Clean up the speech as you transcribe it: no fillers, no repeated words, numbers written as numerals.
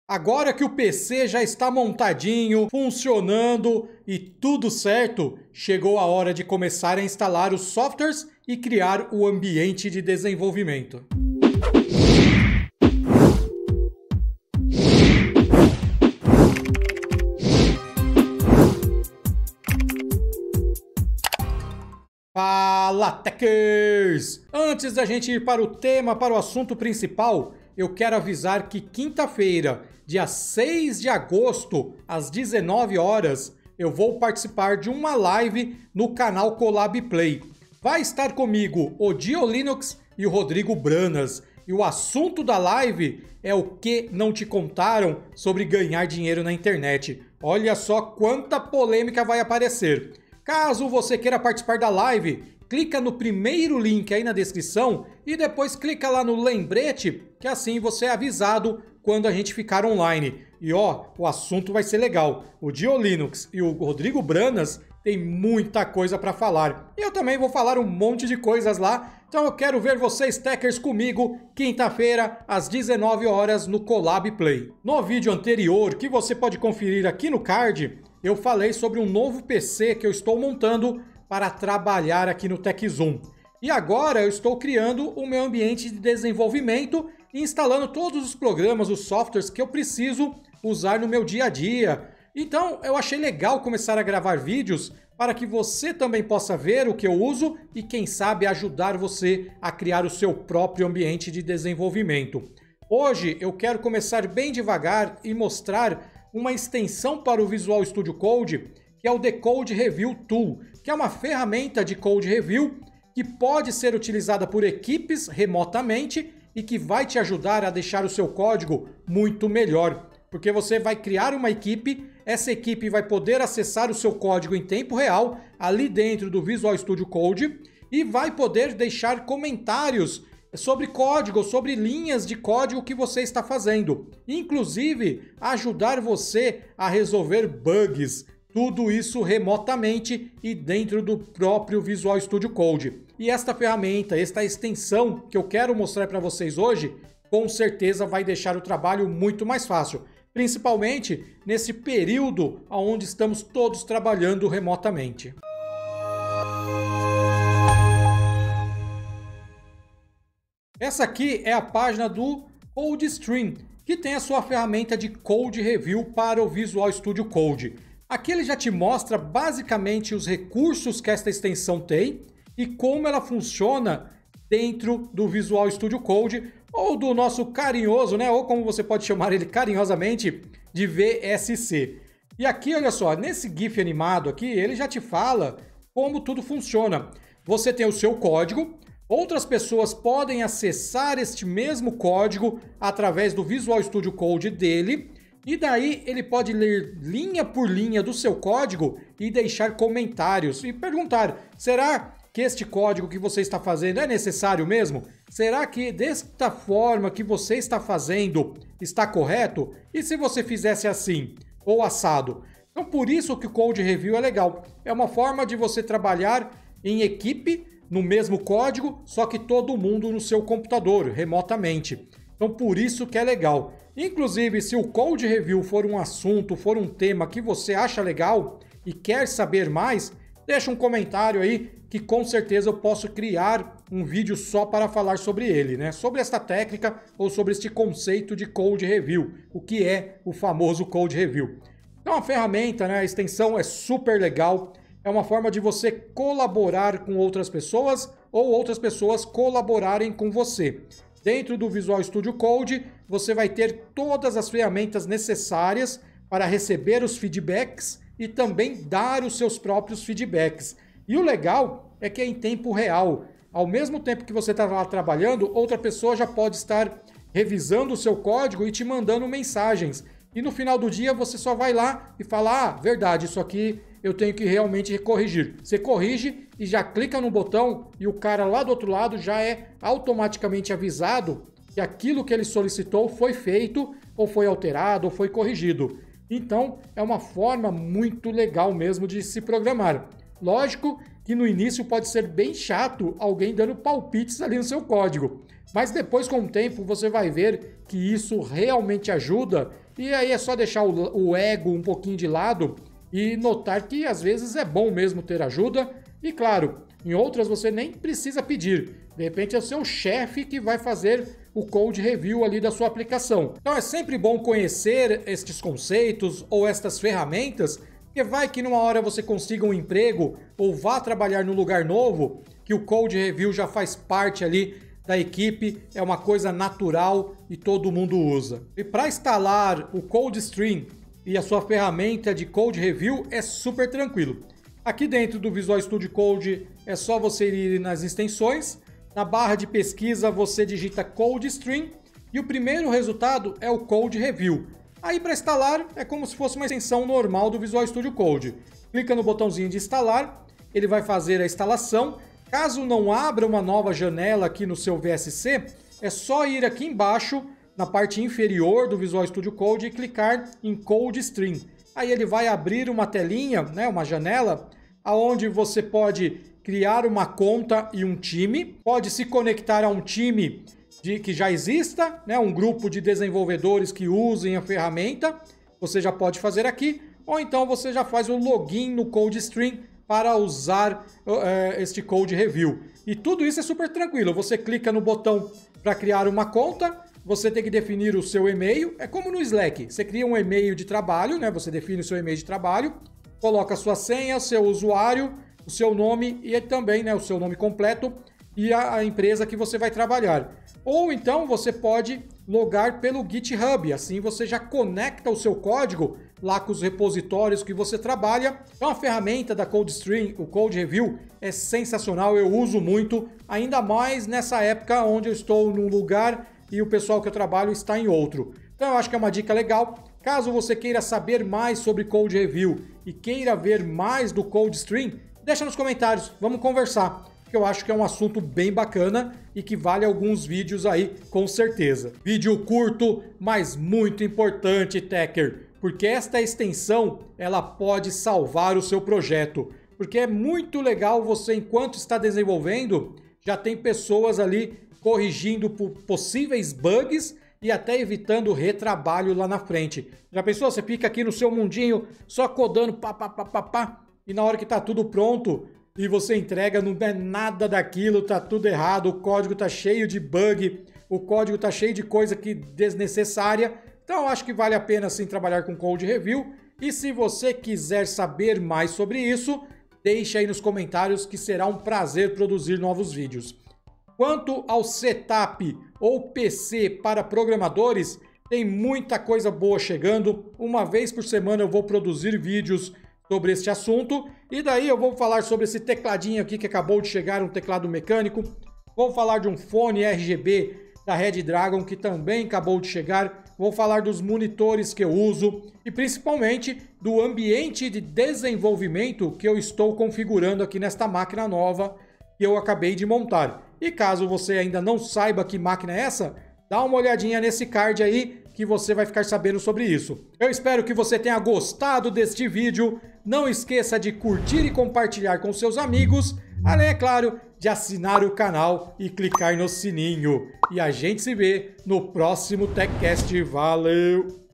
Agora que o PC já está montadinho, funcionando e tudo certo, chegou a hora de começar a instalar os softwares e criar o ambiente de desenvolvimento. Fala, Techers! Antes da gente ir para o assunto principal, eu quero avisar que quinta-feira, dia 6 de agosto, às 19 horas, eu vou participar de uma live no canal Colab Play. Vai estar comigo o Dio Linux e o Rodrigo Branas. E o assunto da live é o que não te contaram sobre ganhar dinheiro na internet. Olha só quanta polêmica vai aparecer. Caso você queira participar da live, clica no primeiro link aí na descrição e depois clica lá no lembrete, que assim você é avisado quando a gente ficar online. E ó, o assunto vai ser legal. O Dio Linux e o Rodrigo Branas tem muita coisa para falar. E eu também vou falar um monte de coisas lá. Então eu quero ver vocês, Techers, comigo, quinta-feira, às 19 horas, no Colab Play. No vídeo anterior, que você pode conferir aqui no card, eu falei sobre um novo PC que eu estou montando para trabalhar aqui no TechZoom. E agora eu estou criando o meu ambiente de desenvolvimento e instalando todos os programas, os softwares que eu preciso usar no meu dia a dia. Então eu achei legal começar a gravar vídeos para que você também possa ver o que eu uso e, quem sabe, ajudar você a criar o seu próprio ambiente de desenvolvimento. Hoje eu quero começar bem devagar e mostrar uma extensão para o Visual Studio Code, que é o The Code Review Tool, que é uma ferramenta de code review que pode ser utilizada por equipes remotamente e que vai te ajudar a deixar o seu código muito melhor. Porque você vai criar uma equipe, essa equipe vai poder acessar o seu código em tempo real ali dentro do Visual Studio Code e vai poder deixar comentários sobre código, sobre linhas de código que você está fazendo. Inclusive, ajudar você a resolver bugs. Tudo isso remotamente e dentro do próprio Visual Studio Code. E esta ferramenta, esta extensão que eu quero mostrar para vocês hoje, com certeza vai deixar o trabalho muito mais fácil. Principalmente nesse período onde estamos todos trabalhando remotamente. Essa aqui é a página do CodeStream, que tem a sua ferramenta de Code Review para o Visual Studio Code. Aqui ele já te mostra basicamente os recursos que esta extensão tem e como ela funciona dentro do Visual Studio Code, ou do nosso carinhoso, né, ou como você pode chamar ele carinhosamente, de VSC. E aqui, olha só, nesse GIF animado aqui, ele já te fala como tudo funciona. Você tem o seu código. Outras pessoas podem acessar este mesmo código através do Visual Studio Code dele, e daí ele pode ler linha por linha do seu código e deixar comentários e perguntar: será que este código que você está fazendo é necessário mesmo? Será que desta forma que você está fazendo está correto? E se você fizesse assim ou assado? Então por isso que o Code Review é legal. É uma forma de você trabalhar em equipe, no mesmo código, só que todo mundo no seu computador, remotamente. Então por isso que é legal. Inclusive, se o Code Review for um assunto, for um tema que você acha legal e quer saber mais, deixa um comentário aí que com certeza eu posso criar um vídeo só para falar sobre ele, né? Sobre esta técnica ou sobre este conceito de Code Review, o que é o famoso Code Review. Então a ferramenta, né, a extensão é super legal. É uma forma de você colaborar com outras pessoas ou outras pessoas colaborarem com você. Dentro do Visual Studio Code, você vai ter todas as ferramentas necessárias para receber os feedbacks e também dar os seus próprios feedbacks. E o legal é que é em tempo real. Ao mesmo tempo que você está lá trabalhando, outra pessoa já pode estar revisando o seu código e te mandando mensagens. E no final do dia você só vai lá e fala: ah, verdade, isso aqui eu tenho que realmente corrigir. Você corrige e já clica no botão e o cara lá do outro lado já é automaticamente avisado que aquilo que ele solicitou foi feito, ou foi alterado, ou foi corrigido. Então, é uma forma muito legal mesmo de se programar. Lógico que no início pode ser bem chato alguém dando palpites ali no seu código, mas depois, com o tempo, você vai ver que isso realmente ajuda E aí é só deixar o ego um pouquinho de lado e notar que às vezes é bom mesmo ter ajuda. E claro, em outras você nem precisa pedir. De repente é o seu chefe que vai fazer o code review ali da sua aplicação. Então é sempre bom conhecer estes conceitos ou estas ferramentas, porque vai que numa hora você consiga um emprego ou vá trabalhar num lugar novo, que o code review já faz parte ali da equipe, é uma coisa natural e todo mundo usa. E para instalar o CodeStream e a sua ferramenta de code review é super tranquilo. Aqui dentro do Visual Studio Code é só você ir nas extensões, na barra de pesquisa você digita CodeStream e o primeiro resultado é o Code Review. Aí para instalar é como se fosse uma extensão normal do Visual Studio Code. Clica no botãozinho de instalar, ele vai fazer a instalação. Caso não abra uma nova janela aqui no seu VSC, é só ir aqui embaixo, na parte inferior do Visual Studio Code e clicar em CodeStream. Aí ele vai abrir uma telinha, né, uma janela, onde você pode criar uma conta e um time, pode se conectar a um time que já exista, né, um grupo de desenvolvedores que usem a ferramenta, você já pode fazer aqui, ou então você já faz o login no CodeStream para usar este Code Review. E tudo isso é super tranquilo, você clica no botão para criar uma conta, você tem que definir o seu e-mail, é como no Slack, você cria um e-mail de trabalho, né, você define o seu e-mail de trabalho, coloca a sua senha, seu usuário, o seu nome e também, né, o seu nome completo e a empresa que você vai trabalhar. Ou então você pode logar pelo GitHub, assim você já conecta o seu código lá com os repositórios que você trabalha. Então a ferramenta da CodeStream, o Code Review, é sensacional, eu uso muito, ainda mais nessa época onde eu estou num lugar e o pessoal que eu trabalho está em outro. Então eu acho que é uma dica legal. Caso você queira saber mais sobre Code Review e queira ver mais do CodeStream, deixa nos comentários, vamos conversar, que eu acho que é um assunto bem bacana e que vale alguns vídeos aí, com certeza. Vídeo curto, mas muito importante, Techer, porque esta extensão, ela pode salvar o seu projeto, porque é muito legal você, enquanto está desenvolvendo, já tem pessoas ali corrigindo possíveis bugs e até evitando retrabalho lá na frente. Já pensou? Você fica aqui no seu mundinho, só codando, pá, e na hora que tá tudo pronto e você entrega, não é nada daquilo, tá tudo errado, o código tá cheio de bug, o código tá cheio de coisa que desnecessária. Então eu acho que vale a pena sim trabalhar com Code Review. E se você quiser saber mais sobre isso, deixe aí nos comentários que será um prazer produzir novos vídeos. Quanto ao setup ou PC para programadores, tem muita coisa boa chegando. Uma vez por semana eu vou produzir vídeos sobre este assunto. E daí eu vou falar sobre esse tecladinho aqui que acabou de chegar, um teclado mecânico. Vou falar de um fone RGB da Red Dragon que também acabou de chegar. Vou falar dos monitores que eu uso e principalmente do ambiente de desenvolvimento que eu estou configurando aqui nesta máquina nova que eu acabei de montar. E caso você ainda não saiba que máquina é essa, dá uma olhadinha nesse card aí que você vai ficar sabendo sobre isso. Eu espero que você tenha gostado deste vídeo. Não esqueça de curtir e compartilhar com seus amigos, além, é claro, de assinar o canal e clicar no sininho. E a gente se vê no próximo TechCast. Valeu!